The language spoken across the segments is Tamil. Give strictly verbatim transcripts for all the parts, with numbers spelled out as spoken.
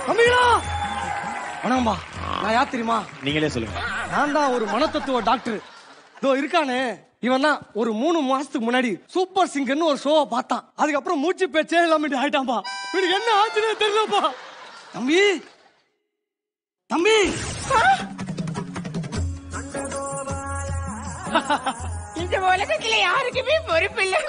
அம்பிகளா வணக்கம்பா. நான் யார் தெரியுமா? நீங்களே சொல்லுங்க. நான் தான் ஒரு மனத்தத்துவ டாக்டர். இதோ இருக்கானே இவன் தான் ஒரு மூணு மாசத்துக்கு முன்னாடி சூப்பர் சிங்கர்னு ஒரு ஷோவை பார்த்தான். அதுக்கப்புறம் மூச்சு பேச்சே இல்லாம ஆயிட்டான்பா. இவனுக்கு என்ன ஆச்சுன்னு தெரியலப்பா. தம்பி தம்பி இந்த உலகத்துல யாருக்குமே பொறுப்பு இல்ல.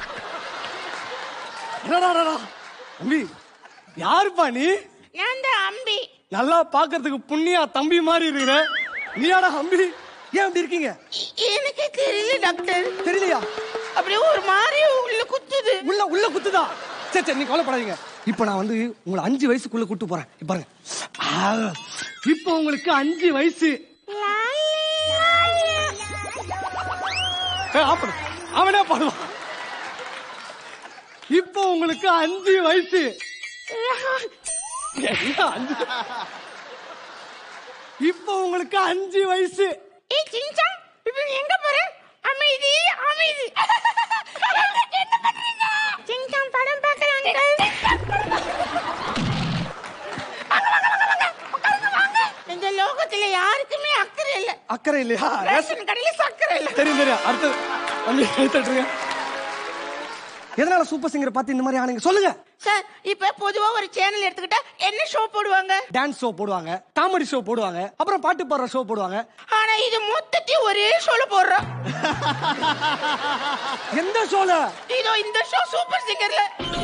தம்பி யாருப்பா நீ? நான் தான் அம்பி. நல்லா பாக்குறதுக்கு புண்ணியா தம்பி மாதிரி இருக்கிற நீயாடா அம்பி? ஏன் அப்படி இருக்கீங்க? எனக்கு தெரியல டாக்டர். தெரியலையா? அப்படியே ஒரு மாதிரி உள்ள குத்துது. உள்ள உள்ள குத்துதா? சரி சரி நீ கவலைப்படாதீங்க. இப்ப நான் வந்து உங்களை அஞ்சு வயசுக்குள்ள கூட்டு போறேன். பாருங்க, இப்ப உங்களுக்கு அஞ்சு வயசு. அவனே பாடுவான். இப்ப உங்களுக்கு அஞ்சு வயசு. இப்ப உங்களுக்கு அஞ்சு வயசு. எங்க போற? அமைதி அமைதி. என்ன பண்றீங்க? சிங்சாங் படம் பார்க்கறாங்க. இந்த லோகத்துல யாருக்குமே அக்கறை இல்ல. அக்கறை இல்லையா? ரேஷன் கடையில சக்கரை இல்ல. தெரியும் தெரியும். அடுத்து வந்து தட்டுறீங்க. எதனால சூப்பர் சிங்கர் பார்த்து இந்த மாதிரி ஆனீங்க சொல்லுங்க சார். இப்ப பொதுவா ஒரு சேனல் எடுத்துக்கிட்டா என்ன ஷோ போடுவாங்க? டான்ஸ் ஷோ போடுவாங்க, காமெடி ஷோ போடுவாங்க, அப்புறம் பாட்டு பாடுற ஷோ போடுவாங்க. ஆனா இது மொத்தத்தையும் ஒரே ஷோல போடுறோம். எந்த ஷோல? இதோ இந்த ஷோ சூப்பர் சிங்கர்ல.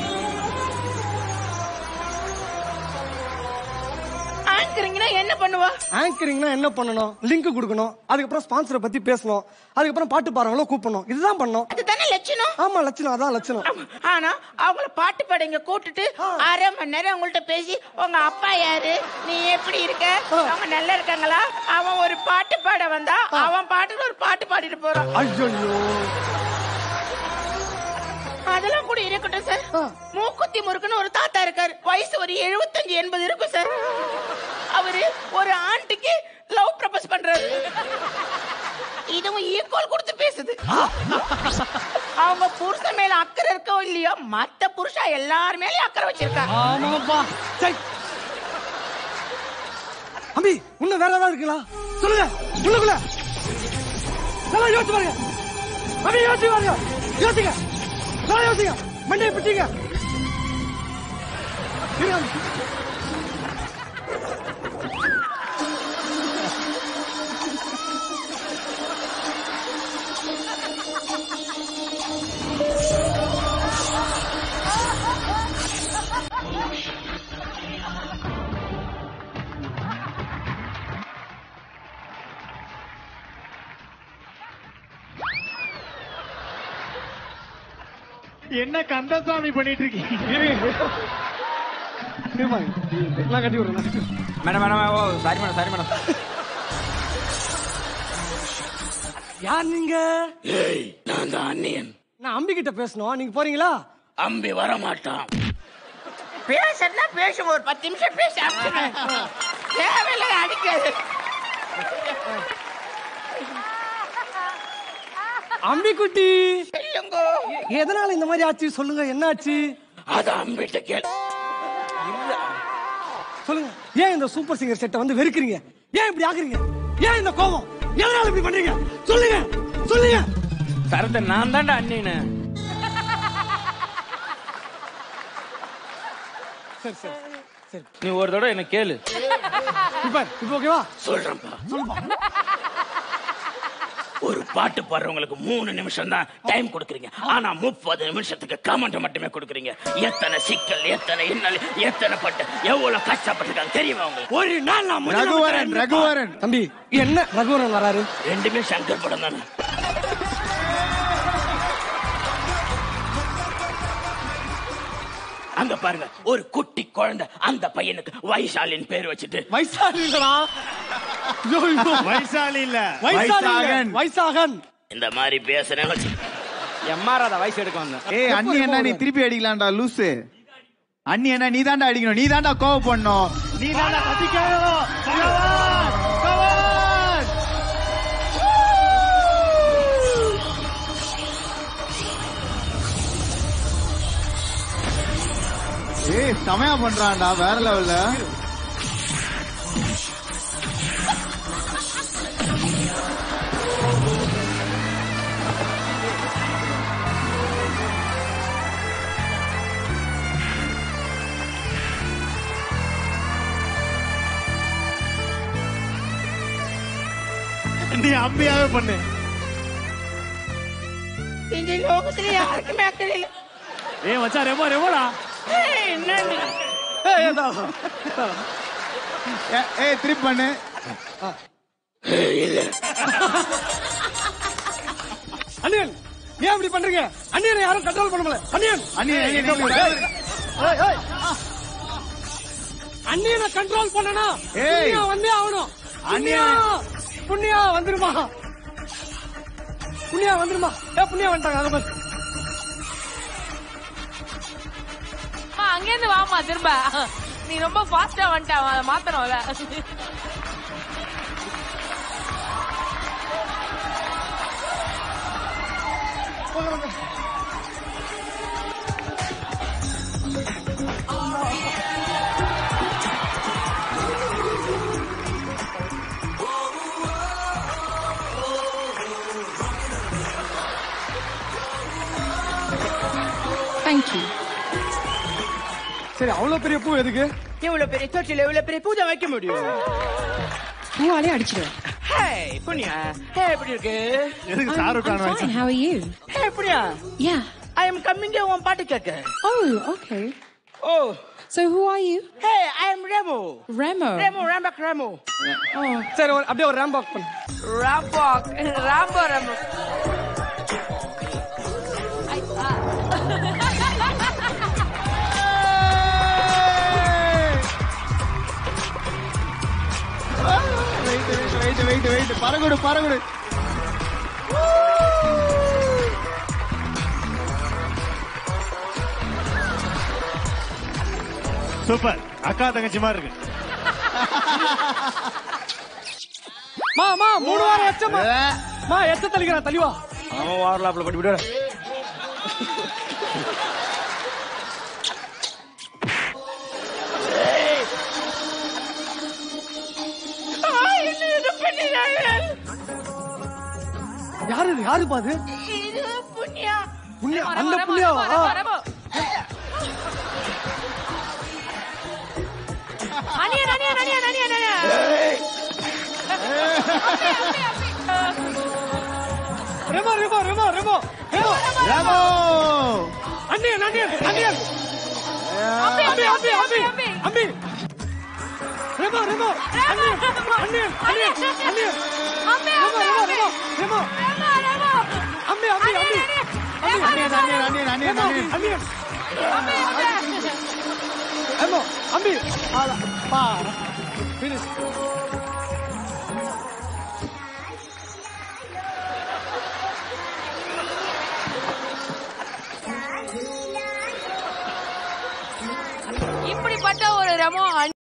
ஆங்கரிங்னா என்ன பண்ணுவா? ஆங்கரிங்னா என்ன பண்ணணும்? லிங்க் கொடுக்கணும், அதுக்கப்புறம் ஸ்பான்சரை பத்தி பேசணும், அதுக்கப்புறம் பாட்டு பாடுறவங்கள கூப்பிடணும். இதுதான் பண்ணணும். அதுதானே லட்சணம். ஆமா லட்சணம், அதான் லட்சணம். ஆனா அவங்கள பாட்டு பாடுங்க கூட்டிட்டு அரை மணி நேரம் அவங்கள்ட்ட பேசி உங்க அப்பா யாரு, நீ எப்படி இருக்க, அவங்க நல்லா இருக்காங்களா, அவன் ஒரு பாட்டு பாட வந்தா அவன் பாட்டுக்கு ஒரு பாட்டு பாடிட்டு போறான். ஐயோ அதெல்லாம் கூட இருக்கட்டும் சார். மூக்குத்தி முறுக்குன்னு ஒரு தாத்தா இருக்காரு. வயசு ஒரு எழுபத்தஞ்சு எண்பது இருக்கும் சார். அவரு ஒரு ஆண்ட்டுக்கு லவ் ப்ரப்போஸ் பண்றாரு. இதுவும் ஈக்குவல் கொடுத்து பேசுது. அவங்க புருஷன் மேல அக்கறை இருக்கோ இல்லையோ, மத்த புருஷா எல்லார் மேலயும் அக்கறை வச்சிருக்காங்க. ஆமாப்பா. சரி அம்பி, இன்னும் வேற ஏதாவது இருக்குங்களா சொல்லுங்க. உள்ளுக்குள்ள நல்லா யோசிச்சு பாருங்க. அம்பி யோசிச்சு பாருங்க. யோசிங்க நல்லா யோசிங்க. மண்டையை பிடிச்சிங்க. என்ன கந்தசாமி பண்ணிட்டு இருக்கீங்க? நான் கட்டி விடுறேன். Madam madam oh sorry madam sorry madam. யார் நீங்க? ஏய், நான் தான் அன்னியன். நான் அம்பி கிட்ட பேசணும், நீங்க போறீங்களா? அம்பி வர மாட்டான். பேசுறா பேசும், ஒரு பத்து நிமிஷம் பேச தேவையில்லை அடிக்காது. அம்பி குட்டி சொல்லுங்க, எதனால இந்த மாதிரி ஆச்சு சொல்லுங்க. என்ன ஆச்சு? அத அம்பிட்ட கேள். சொல்லுங்க. ஏன் இந்த சூப்பர் சிங்கர் செட்டை வந்து வெறுக்கிறீங்க? ஏன் இப்படி ஆக்குறீங்க? ஏன் இந்த கோபம்? எதனால இப்படி பண்றீங்க? சொல்லுங்க சொல்லுங்க. சரத்த நான் தான்டா அண்ணின்னு. சரி சரி சரி, நீ ஒரு தடவை என்ன கேளு. இப்ப இப்ப ஓகேவா? சொல்றேன்ப்பா. சொல்லுப்பா. ஒரு பாட்டு பாடுறவங்களுக்கு மூணு நிமிஷம் தான் டைம் கொடுக்குறீங்க. ஆனா முப்பது நிமிஷத்துக்கு கமெண்ட் மட்டுமே கொடுக்குறீங்க. எத்தனை சிக்கல், எத்தனை இன்னல், எத்தனை பட்டு, எவ்வளவு கஷ்டப்பட்டிருக்காங்க தெரியுமா உங்களுக்கு? ஒரு நாள் நான் ரகுவரன் ரகுவரன் தம்பி என்ன ரகுவரன் வராரு? ரெண்டுமே சங்கர் படம் தானே. அங்க பாருங்க, ஒரு குட்டி குழந்தை அந்த பையனுக்கு வைசாலின் பேர் வச்சுட்டு. வைசாலிங்களா? வைசாலி இல்ல, வைசாகன். வைசாகன் இந்த மாதிரி பேசுறேன். எம்ஆர் வயசு எடுக்க வந்தேன். ஏய் அண்ணி என்ன நீ திருப்பி அடிக்கலாம்டா லூசு. அண்ணி என்ன நீ தாண்டா அடிக்கணும், நீ தாண்டா கோவம் பண்ணணும், நீ தாண்டா கத்திக்கணும். ஏய் சமயா பண்றான்டா வேற லெவல்ல. நீ அம்பியாவே பண்ணு. இந்த லோகத்துல யாருக்குமே அக்கறை இல்ல. ஏய் மச்சான் ரெமோ ரெமோடா. ஏய் என்னன்னு ஏய் ஏதா ஏய் ட்ரிப் பண்ணு. இல்ல அண்ணியன் ஏன் இப்படி பண்றீங்க? அண்ணியனை யாரும் கண்ட்ரோல் பண்ண முடியல. அண்ணியன் அண்ணியன் அண்ணியனை கண்ட்ரோல் பண்ணனா ஏய் வந்தே ஆகணும். அண்ணியா புண்ணியா வந்துருமா? புண்ணியா வந்துருமா? ஏ புண்ணியா வந்துட்டாங்க. அங்க பாரு. அங்க இருந்து வாமா திரும்ப. நீ ரொம்ப ஃபாஸ்டா வந்துட்ட. அதை மாத்தணும்ல. சரி அவ்வளவு பெரிய பூ எதுக்கு? இவ்வளவு பெரிய தொட்டில இவ்வளவு பெரிய பூஜை வைக்க முடியும்? பூவாலே அடிச்சிடுவேன். Hey, புண்ணியா. Hey, எப்படி இருக்கு? எதுக்கு Shahrukh Khan I'm fine. How are you? Hey, punya. Yeah. I am coming here உன் பாட்டு கேட்க. Oh, okay. Oh. So who are you? Hey, I am Remo. Remo. Remo, Rambak Remo. Oh. சரி ஒரு- அப்படியே ஒரு ரேம்ப் வாக் பண்ணு. ராம்பாக் ராம்போ ராம்போ. வெயிட் வெயிட் வெயிட் பறகுடு பறகுடு. சூப்பர். அக்கா தங்கச்சி மாதிரி இருக்கு. மா மா மூணு வாரம் எச்சமா. மா எச்ச தள்ளிக்கிறா தள்ளிவா. அவன் வாரலாப்ல பட்டு விடு. யாரு இது? யாரு பாது? இது புண்ணியா. புண்ணியா அந்த புண்ணியாவா? அனியன் அனியன் அனியன் அனியன் அனியன். ரெமோ ரெமோ ரெமோ ரெமோ ரெமோ ரெமோ அண்ணியன் அண்ணியன் அண்ணியன் அம்பி அம்பி அம்பி அம்பி அம்பி அம்பி அம்பி. அம்பி ரெமோ ரெமோ அண்ணியன் அண்ணியன் அண்ணியன் அண்ணியன் அம்பி ரெமோ அம்பி ரெமோ அம்பி. ரெமோ ரெமோ ரெமோ. அம்பி அம்பி அம்பி அண்ணியன் அண்ணியன் அண்ணியன் அண்ணியன் அண்ணியன் அண்ணியன் அம்பி அம்பி. ரெமோ அம்பி ஆளா பா finish. இப்படிப்பட்ட ஒரு ரெமோ